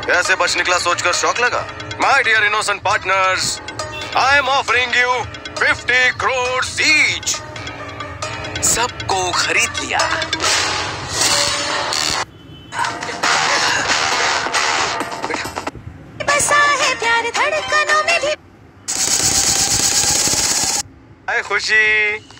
कैसे बच निकला सोचकर शौक लगा? My dear innocent partners, I am offering you 50 crore each. सबको खरीद लिया। बसा है प्यार धड़कनों में भी। हाय खुशी।